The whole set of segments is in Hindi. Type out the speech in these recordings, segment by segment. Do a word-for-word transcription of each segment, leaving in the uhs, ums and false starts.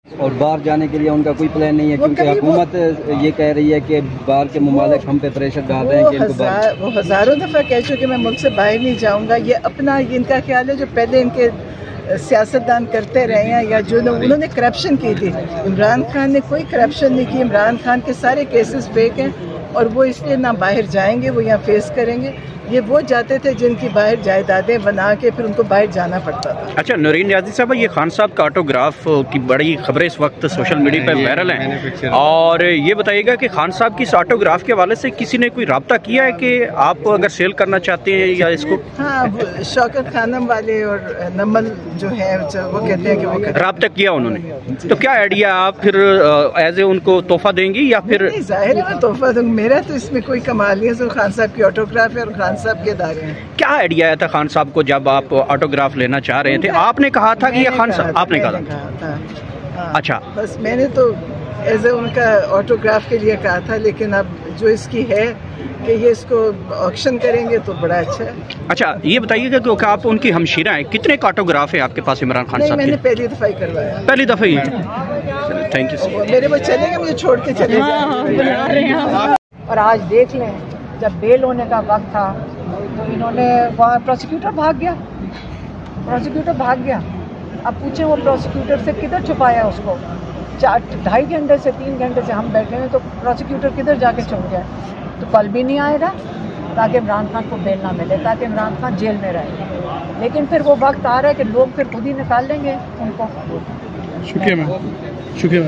और बाहर जाने के लिए उनका कोई प्लान नहीं है, क्योंकि हुकूमत ये कह रही है कि बाहर के ममालिक हम पे प्रेशर डाल रहे हैं कि इनको बाहर। वो हज़ारों दफ़ा कह चुके मैं मुल्क से बाहर नहीं जाऊंगा। ये अपना इनका ख्याल है जो पहले इनके सियासतदान करते रहे हैं या जो उन्होंने करप्शन की थी। इमरान खान ने कोई करप्शन नहीं की। इमरान खान के सारे केसेस फेक हैं और वो इसलिए ना बाहर जाएंगे, वो यहाँ फेस करेंगे। ये वो जाते थे जिनकी बाहर जायदादें बना के फिर उनको बाहर जाना पड़ता था। अच्छा नौरीन नियाज़ी साहब, ये खान साहब का ऑटोग्राफ की बड़ी खबरें इस वक्त सोशल मीडिया पर वायरल हैं, और ये बताइएगा कि खान साहब की इस ऑटोग्राफ के हवाले से किसी ने कोई रब्ता किया है कि आप अगर सेल करना चाहते हैं या इसको? हाँ, शौकत खानम वाले और नमल जो है वो कहते हैं कि वो रब्ता किया उन्होंने, तो क्या आइडिया आप फिर एज ए उनको तोहफा देंगी या फिर? जाहिर है तोहफा दूंगी, मेरा तो इसमें कोई कमाल नहीं है। खान साहब की ऑटोग्राफ है और खान साहब के दायरे हैं। क्या आइडिया आया था खान साहब को जब आप ऑटोग्राफ लेना चाह रहे थे? आपने कहा था कि ये खान साहब, आपने कहा था? अच्छा, बस मैंने तो एज ए उनका ऑटोग्राफ के लिए कहा था, लेकिन अब जो इसकी है कि ये इसको ऑक्शन करेंगे तो बड़ा अच्छा है। अच्छा ये बताइएगा कि आप उनकी हमशीरा हैं, कितने का ऑटोग्राफ है आपके पास इमरान खान साहब? मैंने पहली दफ़ा ही करवाया। पहली दफ़ा ही? Thank you. मेरे वो चलेंगे, मुझे छोड़ के चले जाएंगे। और आज देख लें, जब बेल होने का वक्त था तो इन्होंने वहाँ प्रोसिक्यूटर भाग गया, प्रोसिक्यूटर भाग गया। अब पूछें वो प्रोसिक्यूटर से किधर छुपाया उसको? चार ढाई घंटे से तीन घंटे से हम बैठे हैं, तो प्रोसिक्यूटर किधर जाके छुप गया? तो कल भी नहीं आएगा ताकि इमरान खान को बेल ना मिले, ताकि इमरान खान जेल में रहे। लेकिन फिर वो वक्त आ रहा है कि लोग फिर खुद ही निकाल लेंगे उनको। शुक्रिया मैम, शुक्रिया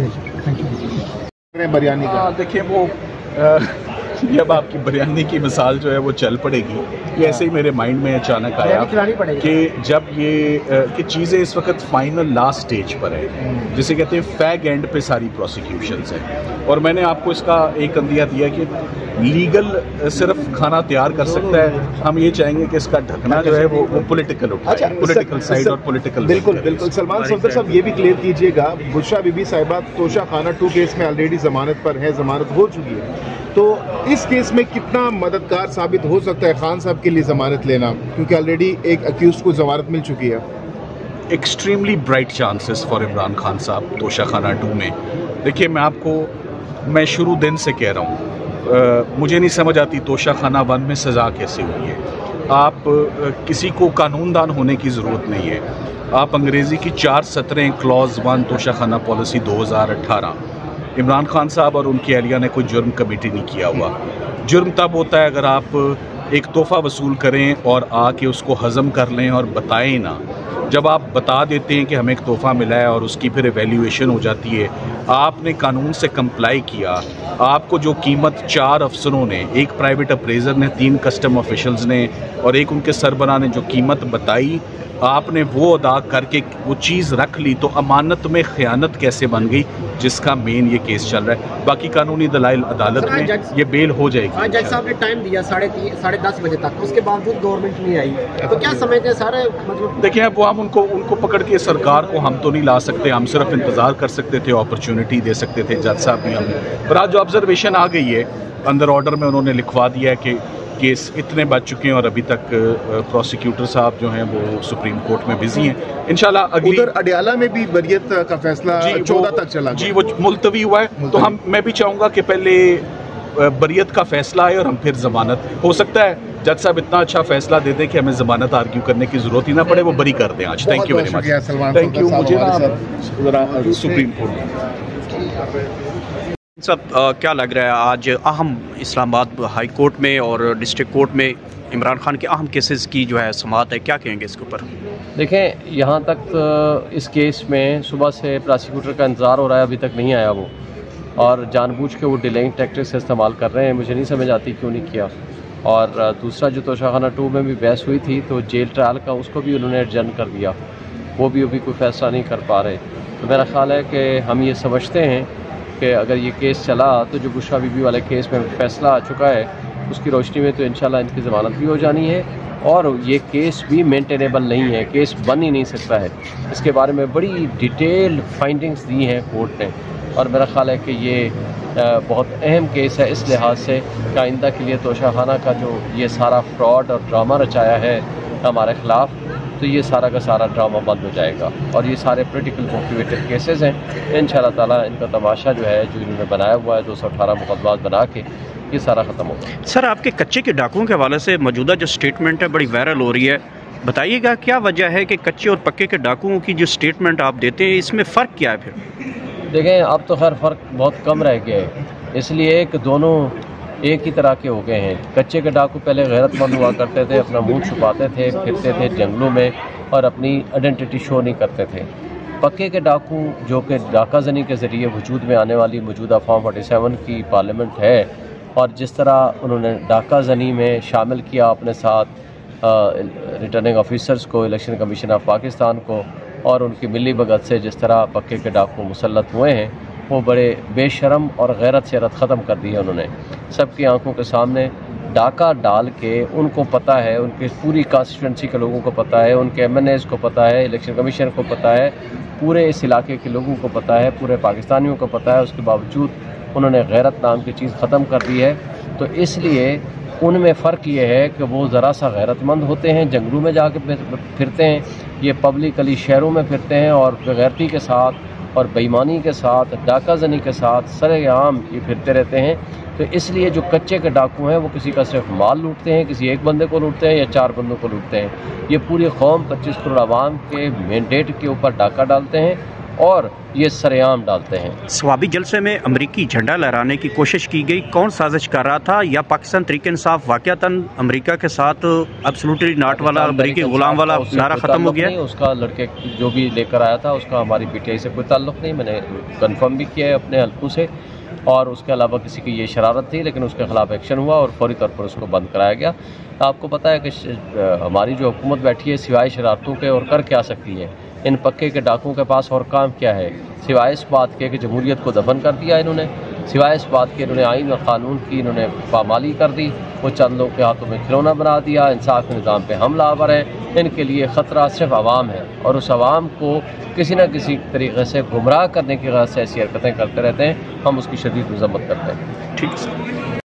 मैम। बरियानी का देखिए, वो आ, जब आपकी बिरयानी की मिसाल जो है वो चल पड़ेगी, ये ऐसे ही मेरे माइंड में अचानक आया कि जब ये कि चीज़ें इस वक्त फाइनल लास्ट स्टेज पर है, जिसे कहते हैं फैग एंड पे सारी प्रोसिक्यूशंस हैं, और मैंने आपको इसका एक अंदिया दिया कि लीगल सिर्फ खाना तैयार कर सकता है। हम ये चाहेंगे कि इसका ढकना जो है वो वो पॉलिटिकल उठाए, पॉलिटिकल साइड और पॉलिटिकल। बिल्कुल बिल्कुल। सलमान सफदर साहब ये भी क्लियर कीजिएगा, बुशरा बीबी साहिबा तोशा खाना टू केस में ऑलरेडी जमानत पर है, जमानत हो चुकी है, तो इस केस में कितना मददगार साबित हो सकता है खान साहब के लिए जमानत लेना, क्योंकि ऑलरेडी एक अक्यूज को जमानत मिल चुकी है? Extremely bright chances for Imran Khan साहब तोशा खाना टू में। देखिए, मैं आपको मैं शुरू दिन से कह रहा हूँ, मुझे नहीं समझ आती तोशा खाना वन में सज़ा कैसे हुई है। आप आ, किसी को कानूनदान होने की ज़रूरत नहीं है। आप अंग्रेज़ी की चार सत्रह क्लॉज वन तोशा खाना पॉलिसी दो हज़ार अठारह, इमरान खान साहब और उनकी अहलिया ने कोई जुर्म कमिटी नहीं किया हुआ। जुर्म तब होता है अगर आप एक तोहफ़ा वसूल करें और आके उसको हज़म कर लें और बताएं ना। जब आप बता देते हैं कि हमें एक तोहफ़ा मिला है और उसकी फिर एवेल्यूएशन हो जाती है, आपने कानून से कंप्लाई किया, आपको जो कीमत चार अफसरों ने, एक प्राइवेट अप्रेजर ने, तीन कस्टम ऑफिशल्स ने और एक उनके सरबराह ने जो कीमत बताई, आपने वो अदा करके वो चीज़ रख ली, तो अमानत में ख़यानत कैसे बन गई, जिसका मेन ये केस चल रहा है। बाकी कानूनी दलाइल अदालत में ये बेल हो जाएगी। आज जज साहब ने टाइम दिया साढ़े साढ़े दस बजे तक, उसके बावजूद गवर्नमेंट नहीं आई, तो क्या समझते हैं सारे मतलब? देखिए, अब वो हम उनको उनको पकड़ के सरकार को हम तो नहीं ला सकते, हम सिर्फ इंतज़ार कर सकते थे, अपॉर्चुनिटी दे सकते थे। जज साहब भी हमें, पर आज जो ऑब्जर्वेशन आ गई है अंदर ऑर्डर में, उन्होंने लिखवा दिया है कि केस इतने बच चुके हैं और अभी तक प्रोसिक्यूटर साहब जो हैं वो सुप्रीम कोर्ट में बिजी हैं। इंशाल्लाह अगली उधर अडियाला में भी बरियत का फैसला चौदह तक चला जी, वो मुलतवी हुआ है। तो हम मैं भी चाहूँगा कि पहले बरियत का फैसला आए और हम फिर जमानत, हो सकता है जज साहब इतना अच्छा फैसला दे दें कि हमें जमानत आर्ग्यू करने की जरूरत ही ना पड़े, वो बरी कर दें आज। Thank you very much. Thank you. मुझे ना सुप्रीम कोर्ट सब क्या लग रहा है आज अहम इस्लामाबाद हाई कोर्ट में और डिस्ट्रिक्ट कोर्ट में इमरान खान के अहम केसेस की जो है समाअत है, क्या कहेंगे इसके ऊपर? देखें, यहाँ तक इस केस में सुबह से प्रोसिक्यूटर का इंतज़ार हो रहा है, अभी तक नहीं आया वो, और जानबूझ के वो डिलेइंग टैक्टिक्स इस्तेमाल कर रहे हैं। मुझे नहीं समझ आती क्यों नहीं किया। और दूसरा जो तोशा खाना टू में भी बहस हुई थी, तो जेल ट्रायल का उसको भी उन्होंने एडजर्न कर दिया, वो भी अभी कोई फ़ैसला नहीं कर पा रहे। तो मेरा ख़्याल है कि हम ये समझते हैं कि अगर ये केस चला तो जो बुशरा बीबी वाले केस में फ़ैसला आ चुका है, उसकी रोशनी में तो इंशाल्लाह इनकी ज़मानत भी हो जानी है, और ये केस भी मेंटेनेबल नहीं है, केस बन ही नहीं सकता है। इसके बारे में बड़ी डिटेल फाइंडिंग्स दी हैं कोर्ट ने, और मेरा ख़्याल है कि ये बहुत अहम केस है इस लिहाज से कि आइंदा के लिए तोशा खाना का जो ये सारा फ्रॉड और ड्रामा रचाया है हमारे ख़िलाफ़, तो ये सारा का सारा ड्रामा बंद हो जाएगा और ये सारे पोलिटिकल मोटिवेटेड केसेस हैं। इंशाल्लाह ताला इनका तमाशा जो है जो इन्होंने बनाया हुआ है दो सौ अठारह मुकदमात बना के ये सारा ख़त्म होगा। सर, आपके कच्चे के डाकुओं के हवाले से मौजूदा जो स्टेटमेंट है बड़ी वायरल हो रही है, बताइएगा क्या वजह है कि कच्चे और पक्के के डाकुओं की जो स्टेटमेंट आप देते हैं इसमें फ़र्क क्या है? फिर देखें, अब तो खैर फ़र्क बहुत कम रह गया है, इसलिए कि दोनों एक ही तरह के हो गए हैं। कच्चे के डाकू पहले गैरतमंद हुआ करते थे, अपना मुंह छुपाते थे, फिरते थे जंगलों में और अपनी आइडेंटिटी शो नहीं करते थे। पक्के के डाकू जो कि डाका जनी के ज़रिए वजूद में आने वाली मौजूदा फॉर्म फोर्टी सेवन की पार्लियामेंट है और जिस तरह उन्होंने डाका जनी में शामिल किया अपने साथ रिटर्निंग ऑफिसर्स को, इलेक्शन कमीशन ऑफ पाकिस्तान को, और उनकी मिली भगत से जिस तरह पक्के के डाकू मुसल्लत हुए हैं, वो बड़े बेशरम और गैरत से रत ख़त्म कर दी है उन्होंने। सबकी आंखों के सामने डाका डाल के उनको पता है, उनके पूरी कॉन्स्टिट्यूंसी के लोगों को पता है, उनके एम एन एज़ को पता है, इलेक्शन कमीशन को पता है, पूरे इस इलाके के लोगों को पता है, पूरे पाकिस्तानियों को पता है। उसके बावजूद उन्होंने गैरत नाम की चीज़ ख़त्म कर दी है। तो इसलिए उनमें फ़र्क ये है कि वो ज़रा सा गैरतमंद होते हैं, जंगलों में जाके फिरते हैं, ये पब्लिकली शहरों में फिरते हैं और बेगैरती के साथ और बेईमानी के साथ, डाका जनी के साथ सरेआम ये फिरते रहते हैं। तो इसलिए जो कच्चे के डाकू हैं वो किसी का सिर्फ माल लूटते हैं, किसी एक बंदे को लूटते हैं या चार बंदों को लूटते हैं। ये पूरी कौम पच्चीस करोड़ आवाम के मैंडेट के ऊपर डाका डालते हैं और ये सरेआम डालते हैं। स्वाबी जलसे में अमरीकी झंडा लहराने की कोशिश की गई, कौन साजिश कर रहा था? या पाकिस्तान तरीके इंसाफ वाकयातन अमेरिका के साथ एब्सोल्युटली नॉट वाला, अमरीकी गुलाम वाला नारा ख़त्म हो गया? उसका लड़के जो भी लेकर आया था उसका हमारी पीटीआई से कोई ताल्लुक़ नहीं, मैंने कन्फर्म भी किया है अपने हल्कों से, और उसके अलावा किसी की ये शरारत थी लेकिन उसके ख़िलाफ़ एक्शन हुआ और फौरी तौर पर उसको बंद कराया गया। आपको पता है कि हमारी जो हुकूमत बैठी है सिवाय शरारतों के और कर क्या सकती है? इन पक्के के डाकुओं के पास और काम क्या है सिवाय इस बात के कि जमहूरियत को दफन कर दिया इन्होंने, सिवाय इस बात के इन्होंने आइन और क़ानून की इन्होंने पामाली कर दी, वो चंद लोगों के हाथों में खिलौना बना दिया, इंसाफ के निज़ाम पे हमला आवर है। इनके लिए ख़तरा सिर्फ आवाम है और उस आवाम को किसी न किसी तरीके से गुमराह करने की गरज से ऐसी हरकतें करते रहते हैं। हम उसकी शदीद मज़म्मत करते हैं। ठीक है।